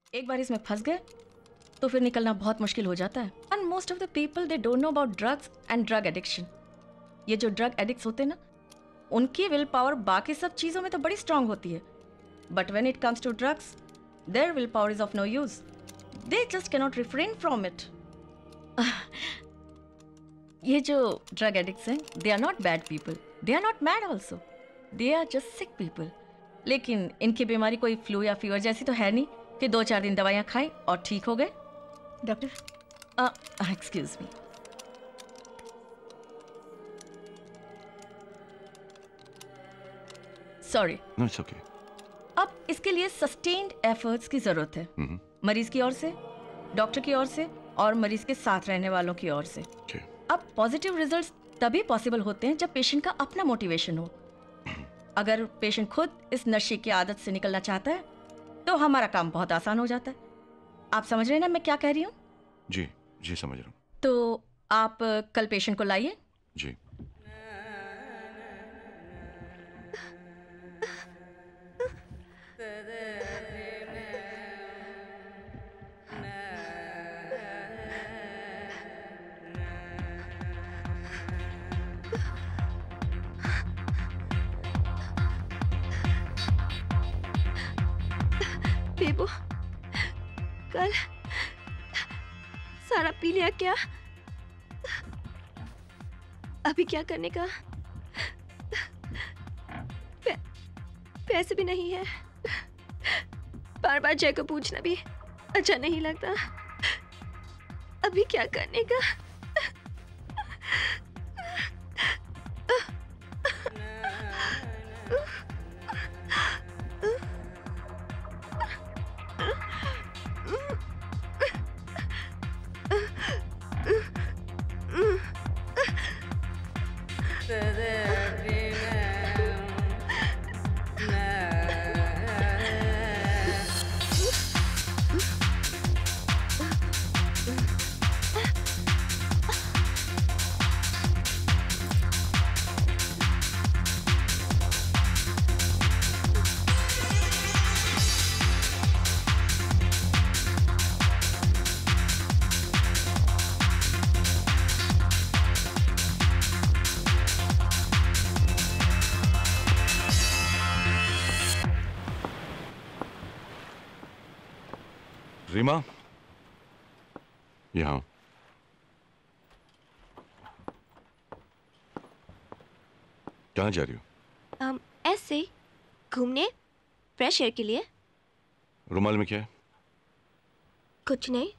एक बार इसमें फंस गए तो फिर निकलना बहुत मुश्किल हो जाता है। And most of the people they don't know about drugs and drug addiction. ये जो ड्रग एडिक्ट्स होते हैं ना, उनकी विल पावर बाकी सब चीज़ों में तो बड़ी स्ट्रांग होती है, but when it comes to drugs their will power is of no use. They just cannot refrain from it. ये जो ड्रग एडिक्ट्स हैं, they are not bad people, they are not mad also, they are just sick people. लेकिन इनकी बीमारी कोई flu या fever जैसी तो है नहीं कि 2-4 दिन दवाइयाँ खाएं और ठीक हो गए। Doctor, excuse me. Sorry. No, it's okay. अब इसके लिए सस्टेन्ड एफर्ट्स की जरूरत है, मरीज की ओर से, डॉक्टर की ओर से और मरीज के साथ रहने वालों की ओर से। अब पॉजिटिव रिजल्ट्स तभी पॉसिबल होते हैं जब पेशेंट का अपना मोटिवेशन हो। अगर पेशेंट खुद इस नशे की आदत से निकलना चाहता है तो हमारा काम बहुत आसान हो जाता है। आप समझ रहे हैं ना मैं क्या कह रही हूँ? जी जी समझ रहा हूँ। तो आप कल पेशेंट को लाइए। जी। बेबो, कल सारा पी लिया क्या? अभी क्या करने का? पैसे भी नहीं है। बार बार जय को पूछना भी अच्छा नहीं लगता। अभी क्या करने का? रीमा, यहाँ। कहाँ जा रही हो? ऐसे घूमने, फ्रेश एयर के लिए। रुमाल में क्या है? कुछ नहीं।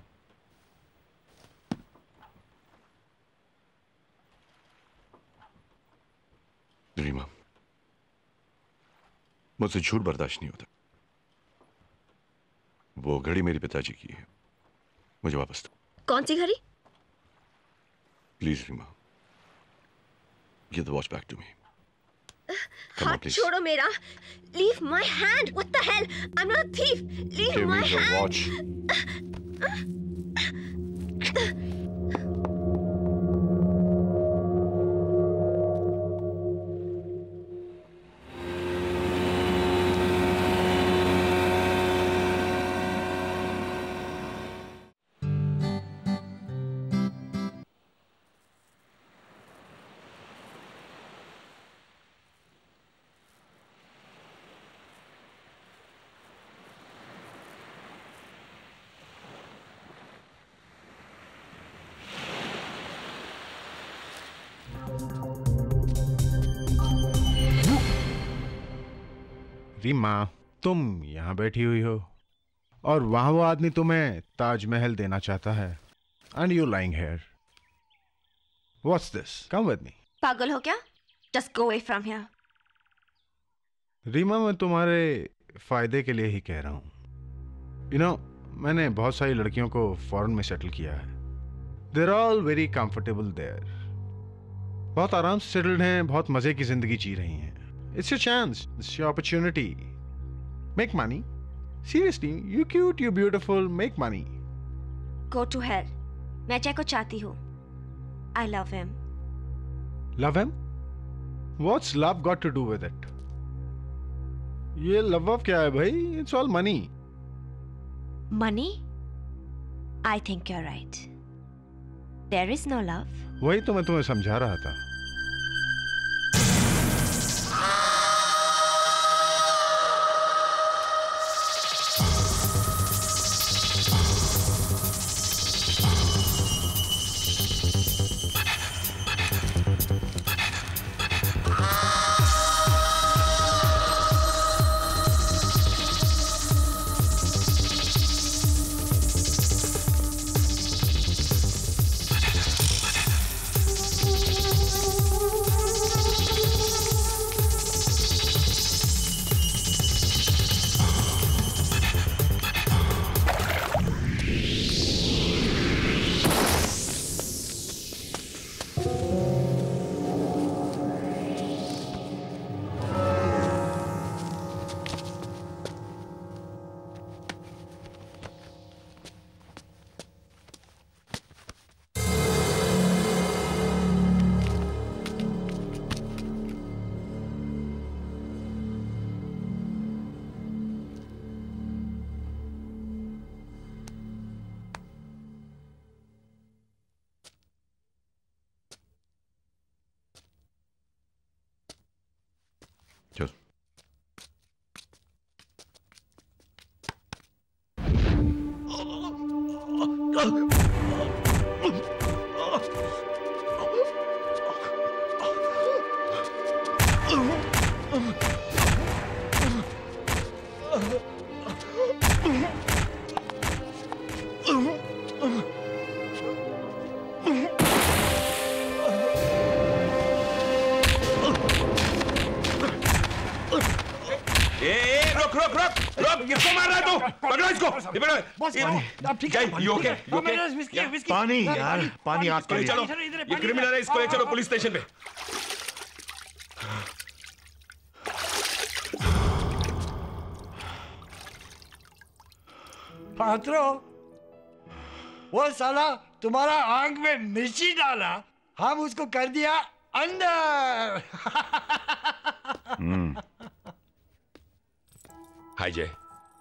रीमा, मुझसे झूठ बर्दाश्त नहीं होता। वो घड़ी मेरे पिताजी की है, मुझे वापस दो। कौन सी घड़ी? Please Reema, give the watch back to me. हाथ छोड़ो मेरा। Leave my hand. What the hell? I am not a thief. Leave my hand. Reema, तुम यहाँ बैठी हुई हो और वहां वो आदमी तुम्हें ताजमहल देना चाहता है and you lying here. What's this? Come with me. पागल हो क्या? Just go away from here. Reema, मैं तुम्हारे फायदे के लिए ही कह रहा हूँ। यू नो, मैंने बहुत सारी लड़कियों को फॉरेन में सेटल किया है। They are all very comfortable there. बहुत आराम से सेटल्ड हैं, बहुत मजे की जिंदगी जी रही हैं। It's your chance. It's your opportunity. Make money. Seriously, you cute, you beautiful. Make money. Go to hell. मैं जय को चाहती हूँ. I love him. Love him? What's love got to do with it? ये love क्या है भाई? It's all money. Money? I think you're right. There is no love. वही तो मैं तुम्हें समझा रहा था। पानी यार, पानी आपके लिए। चलो, ये क्रिमिनल है, इसको ले चलो पुलिस स्टेशन पे। पात्रो, वो साला तुम्हारा आंख में मिर्ची डाला, हम उसको कर दिया अंदर। हाय जय,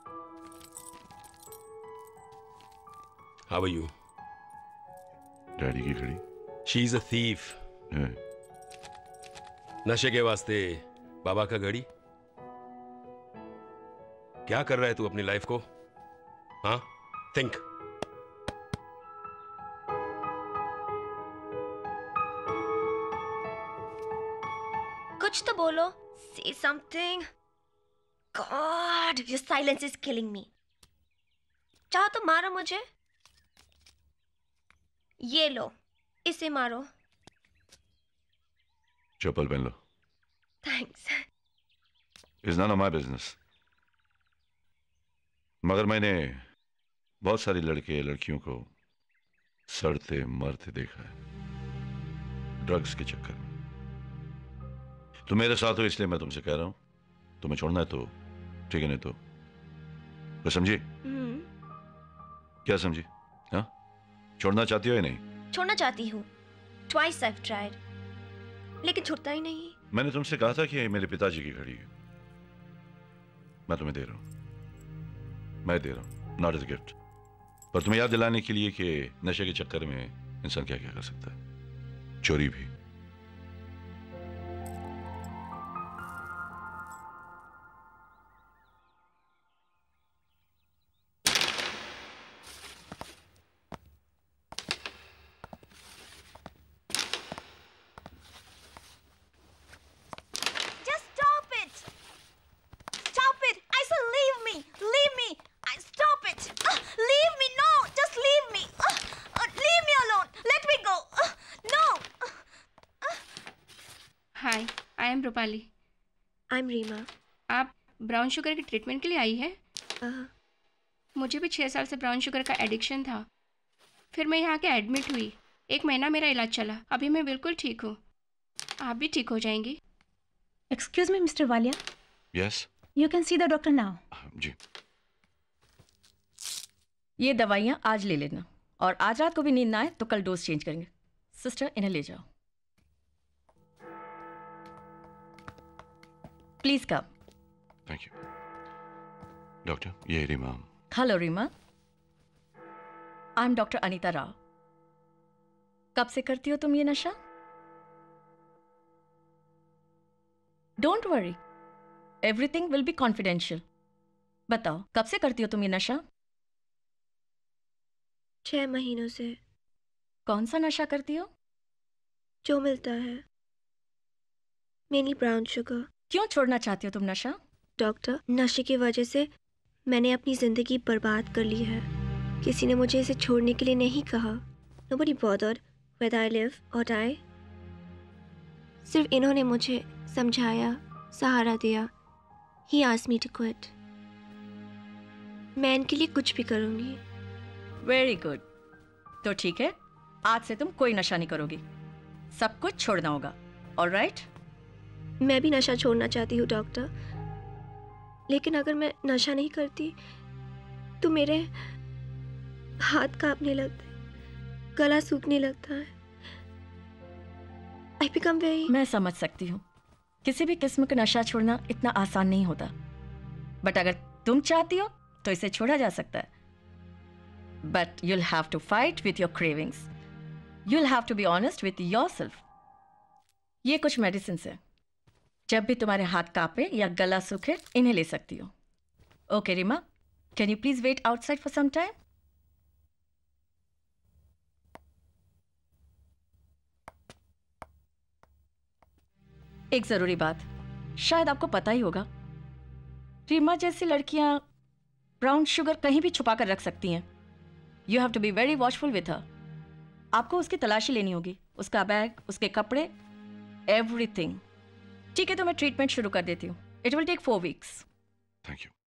हाउ आर यू? डैडी की घड़ी। She is a thief. नशे के वास्ते बाबा का घड़ी। क्या कर रहा है तू अपनी लाइफ को? हाँ, थिंक। कुछ तो बोलो। Say something. God, your silence is killing me. चाहो तो मारो मुझे। ये लो, इसे मारो। चप्पल पहन लो। Thanks. It's none of my business. मगर मैंने बहुत सारी लड़के लड़कियों को सड़ते मरते देखा है ड्रग्स के चक्कर में। तुम मेरे साथ हो इसलिए मैं तुमसे कह रहा हूं, तुम्हें छोड़ना है तो ठीक है, नहीं तो समझी? क्या समझी? हाँ, छोड़ना चाहती हो या नहीं? छोड़ना चाहती हूँ। Twice I've tried, लेकिन छूटता ही नहीं। मैंने तुमसे कहा था कि मेरे पिताजी की घड़ी है, मैं तुम्हें दे रहा हूं, मैं दे रहा हूं, नॉट एज गिफ्ट, पर तुम्हें याद दिलाने के लिए कि नशे के चक्कर में इंसान क्या क्या कर सकता है, चोरी भी। रूपाली। I'm रीमा। आप ब्राउन शुगर की ट्रीटमेंट के लिए आई है? मुझे भी 6 साल से ब्राउन शुगर का एडिक्शन था। फिर मैं यहाँ के एडमिट हुई। 1 महीना मेरा इलाज चला। अभी मैं बिल्कुल ठीक हूँ। आप भी ठीक हो जाएंगी। Excuse me mister Walia. Yes. You can see the doctor now. जी। ये दवाइयाँ आज ले लेना और आज रात को भी नींद ना आए तो कल डोज चेंज करेंगे। सिस्टर इन्हें ले जाओ। Please come. Thank you. Doctor, ये Reema. Hello Reema, I am doctor Anita Rao. कब से करती हो तुम ये नशा? Don't worry, everything will be confidential. बताओ, कब से करती हो तुम ये नशा? 6 महीनों से। कौन सा नशा करती हो? जो मिलता है, मेनली ब्राउन शुगर। क्यों छोड़ना चाहती हो तुम नशा? डॉक्टर, नशे की वजह से मैंने अपनी ज़िंदगी बर्बाद कर ली है। किसी ने मुझे इसे छोड़ने के लिए नहीं कहा। Nobody bothered whether I live or die. सिर्फ इन्होंने मुझे समझाया, सहारा दिया। He asked me to quit. मैं इनके लिए कुछ भी करूँगी। Very good. तो ठीक है, आज से तुम कोई नशा नहीं करोगी, सब कुछ छोड़ना होगा। ऑलराइट? मैं भी नशा छोड़ना चाहती हूँ डॉक्टर, लेकिन अगर मैं नशा नहीं करती तो मेरे हाथ कांपने लगते, गला सूखने लगता है। I become very... मैं समझ सकती हूँ, किसी भी किस्म का नशा छोड़ना इतना आसान नहीं होता, बट अगर तुम चाहती हो तो इसे छोड़ा जा सकता है। But you'll have to fight with your cravings. You'll have to be honest with yourself. ये कुछ मेडिसिन है, जब भी तुम्हारे हाथ कांपे या गला सूखे इन्हें ले सकती हो। Okay Reema, can you please wait outside for some time? एक जरूरी बात, शायद आपको पता ही होगा, रीमा जैसी लड़कियां ब्राउन शुगर कहीं भी छुपा कर रख सकती हैं। You have to be very watchful with her. आपको उसकी तलाशी लेनी होगी, उसका बैग, उसके कपड़े, एवरीथिंग। ठीक है, तो मैं ट्रीटमेंट शुरू कर देती हूँ। It will take 4 weeks. Thank you.